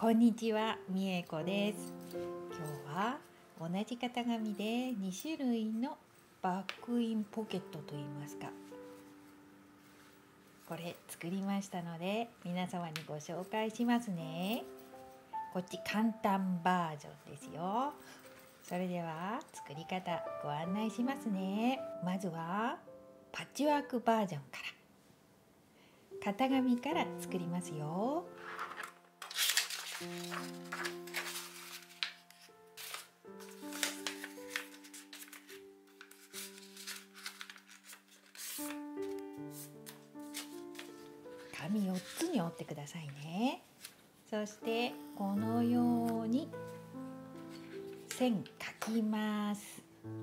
こんにちは、みえこです。今日は同じ型紙で2種類のバックインポケットといいますか、これ作りましたので皆様にご紹介しますね。こっち簡単バージョンですよ。それでは作り方ご案内しますね。まずはパッチワークバージョンから型紙から作りますよ。紙4つに折ってくださいね。そしてこのように線描きます。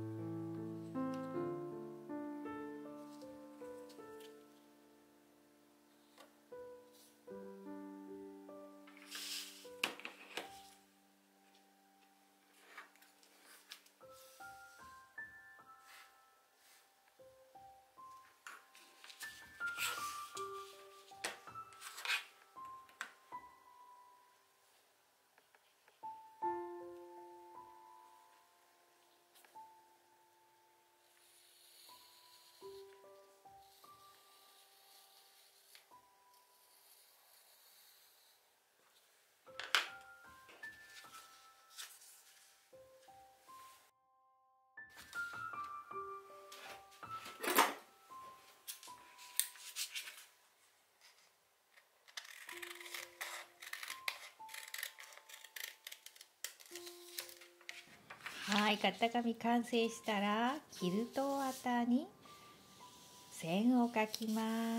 はい、型紙完成したらキルト綿に線を描きます。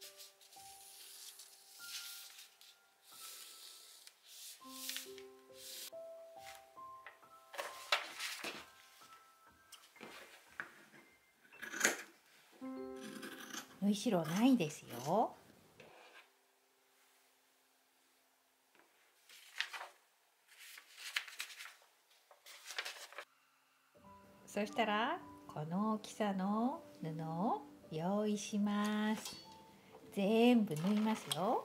縫い代ないですよ。そしたらこの大きさの布を用意します。全部縫いますよ。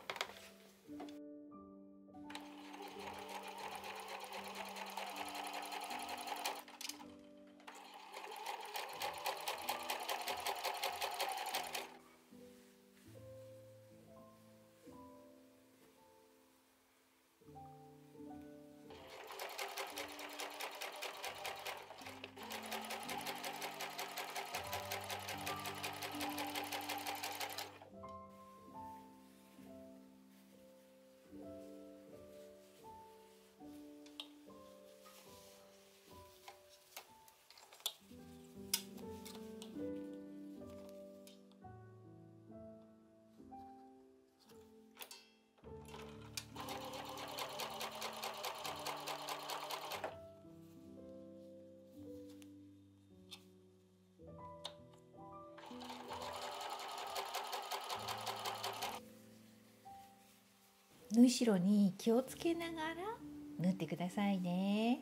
縫い代に気をつけながら縫ってくださいね。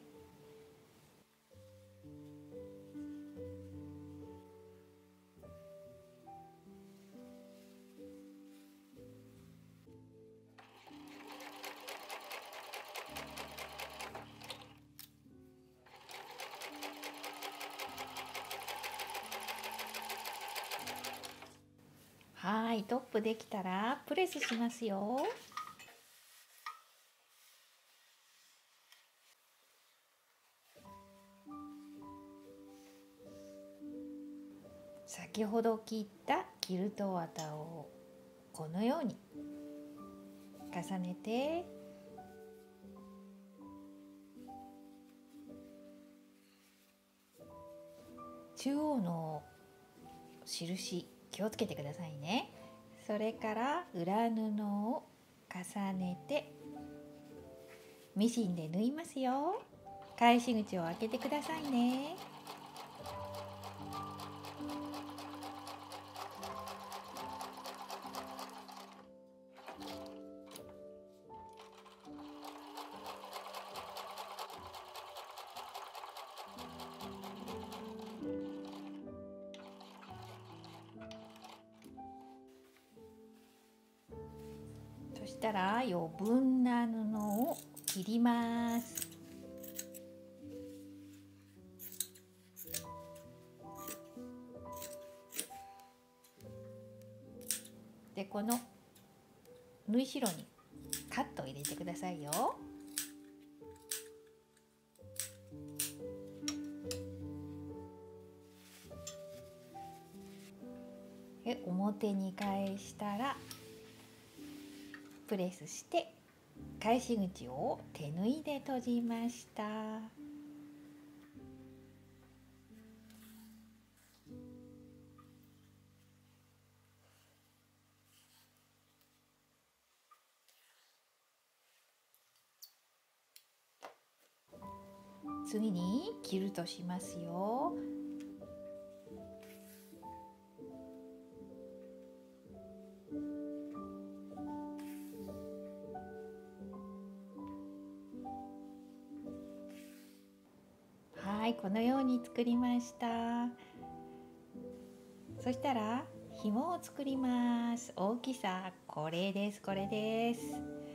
はい、トップできたらプレスしますよ。先ほど切ったキルト綿をこのように重ねて中央の印気をつけてくださいね。それから裏布を重ねてミシンで縫いますよ。返し口を開けてくださいね。そそしたら余分な布を切ります。でこの縫い代にカットを入れてくださいよ。で表に返したらプレスして返し口を手縫いで閉じました。次にキルトしますよ。はい、このように作りました。そしたら紐を作ります。大きさこれです。これです。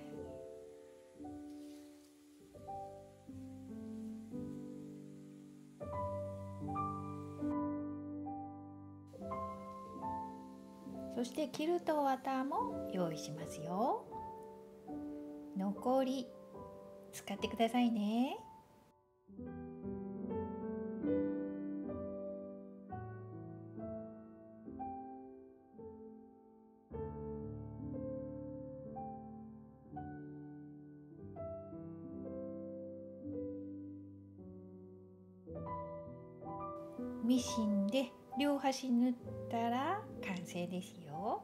そしてキルト綿も用意しますよ。残り使ってくださいね。ミシンで両端縫ったら完成ですよ。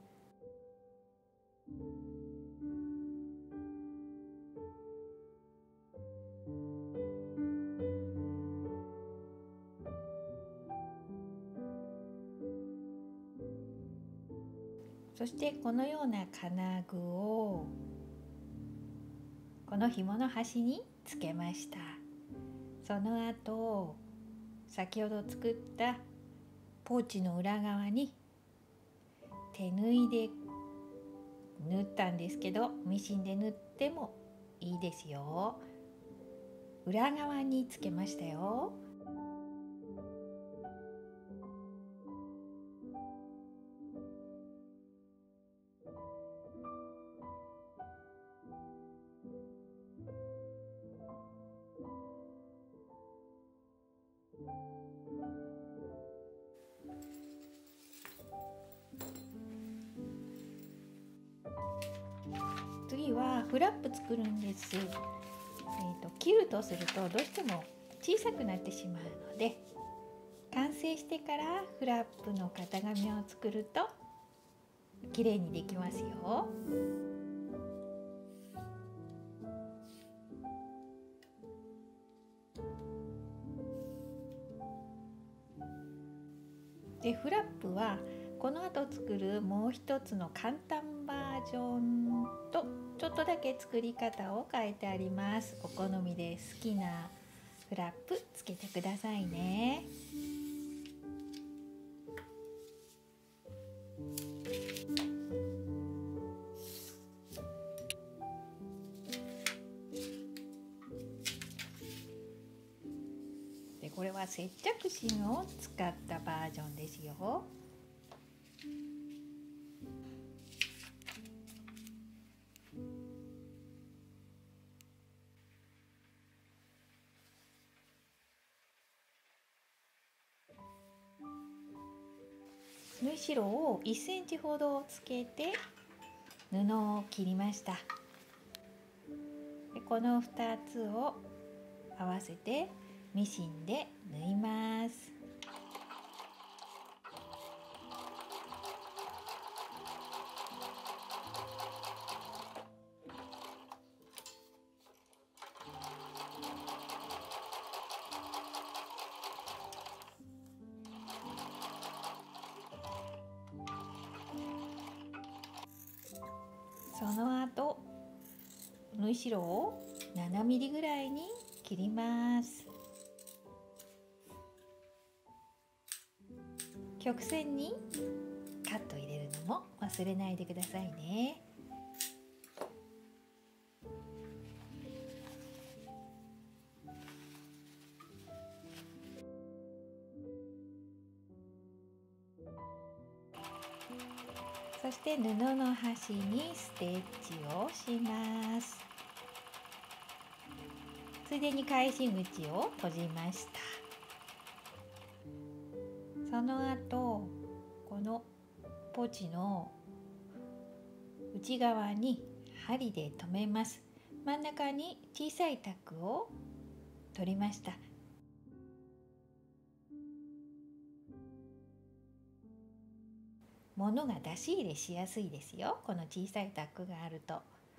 そしてこのような金具をこの紐の端につけました。その後先ほど作ったポーチの裏側に手縫いで縫ったんですけど、ミシンで縫ってもいいですよ。裏側につけましたよ。次はフラップ作るんです。切るとするとどうしても小さくなってしまうので、完成してからフラップの型紙を作ると綺麗にできますよ。でフラップはこの後作るもう一つの簡単バージョンとちょっとだけ作り方を変えてあります。お好みで好きなフラップつけてくださいね。でこれは接着芯を使ったバージョンですよ。縫い代を1センチほどつけて布を切りました。でこの2つを合わせてミシンで縫います。その後縫い代を7ミリぐらいに切ります。曲線にカット入れるのも忘れないでくださいね。 して布の端にステッチをします。ついでに返し口を閉じました。その後このポーチの内側に針で留めます。真ん中に小さいタックを取りました。物が出し入れしやすいですよ、この小さいタックがあると。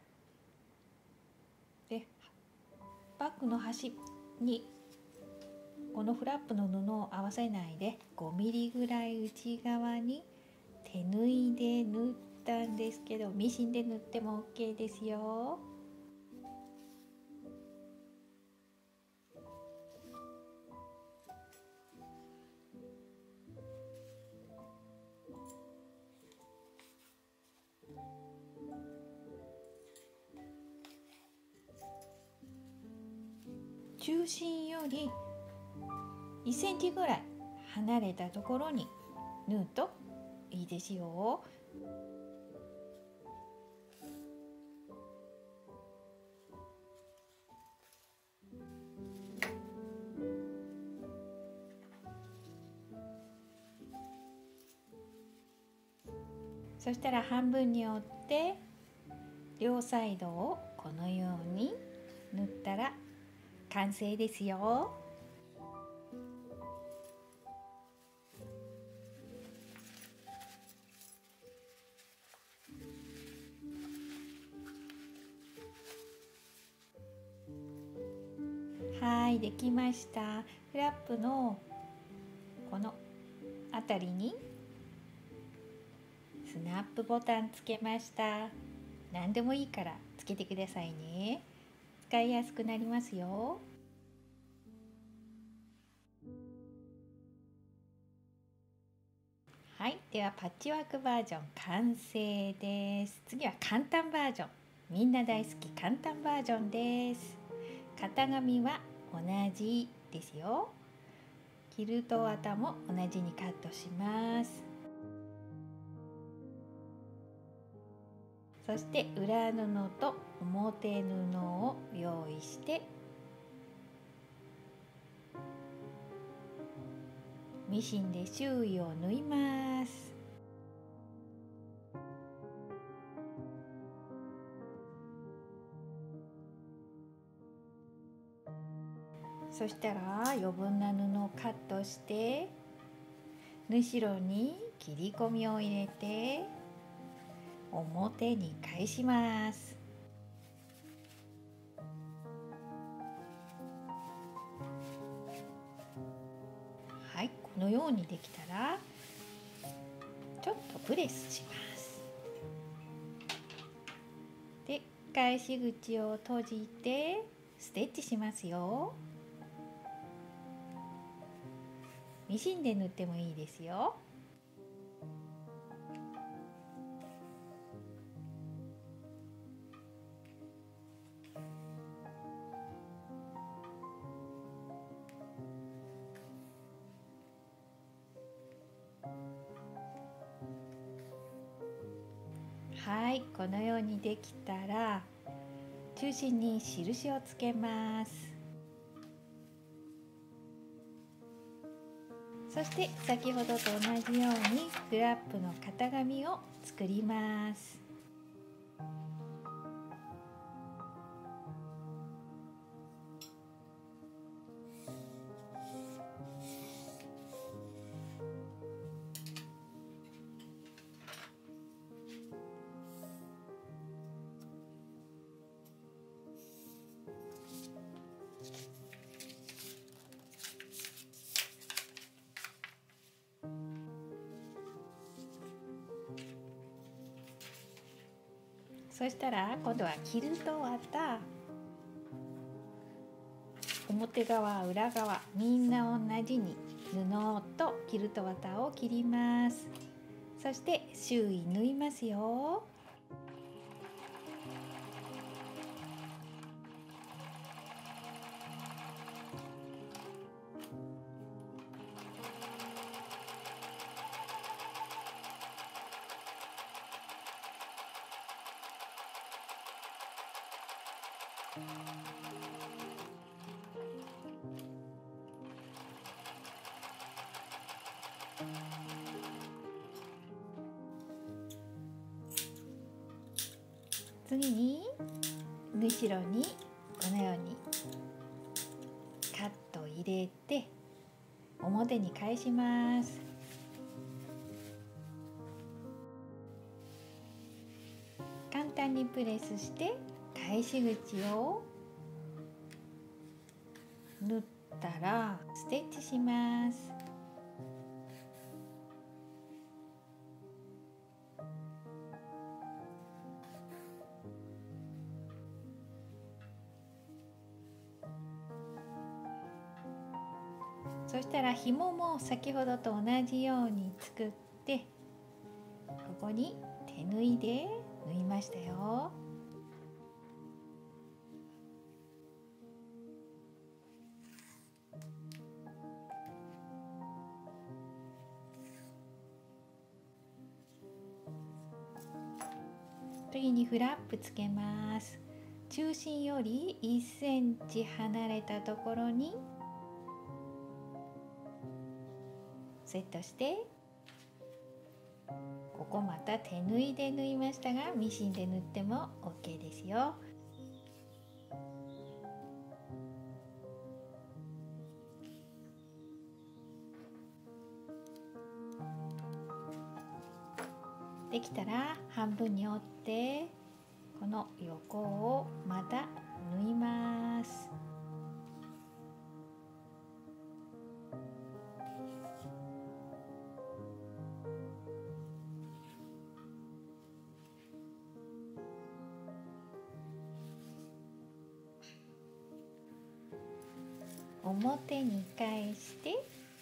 でバッグの端にこのフラップの布を合わせないで5ミリぐらい内側に手縫いで縫ったんですけど、ミシンで縫っても OK ですよ。中心より1センチぐらい離れたところに縫うといいですよ。そしたら半分に折って両サイドをこのように縫ったら完成ですよ。はい、できました。フラップのこのあたりにスナップボタンつけました。何でもいいからつけてくださいね。使いやすくなりますよ。はい、ではパッチワークバージョン完成です。次は簡単バージョン、みんな大好き簡単バージョンです。型紙は同じですよ。キルト綿も同じにカットします。そして裏布と表布を用意してミシンで周囲を縫います。そしたら余分な布をカットして縫い代に切り込みを入れて表に返します。はい、このようにできたらちょっとプレスします。で、返し口を閉じてステッチしますよ。ミシンで縫ってもいいですよ。はい、このようにできたら中心に印をつけます。そして先ほどと同じようにフラップの型紙を作ります。そしたら今度はキルト綿、表側裏側みんな同じに布とキルト綿を切ります。そして周囲縫いますよ。 次に縫い代にこのようにカットを入れて表に返します。簡単にプレスして返し口を縫ったらステッチします。そしたら紐も先ほどと同じように作って、ここに手縫いで縫いましたよ。次にフラップつけます。中心より1センチ離れたところにセットして、ここまた手縫いで縫いましたが、ミシンで縫っても OK ですよ。できたら半分に折ってこの横をまた縫います。表に返して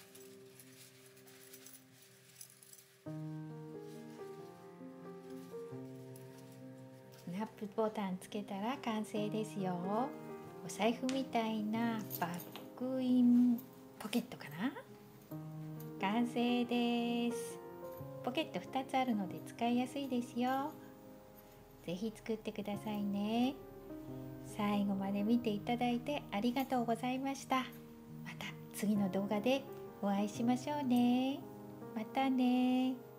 ナップボタンつけたら完成ですよ。お財布みたいなバッグインポケットかな。完成です。ポケット2つあるので使いやすいですよ。ぜひ作ってくださいね。最後まで見ていただいてありがとうございました。また次の動画でお会いしましょうね。またね。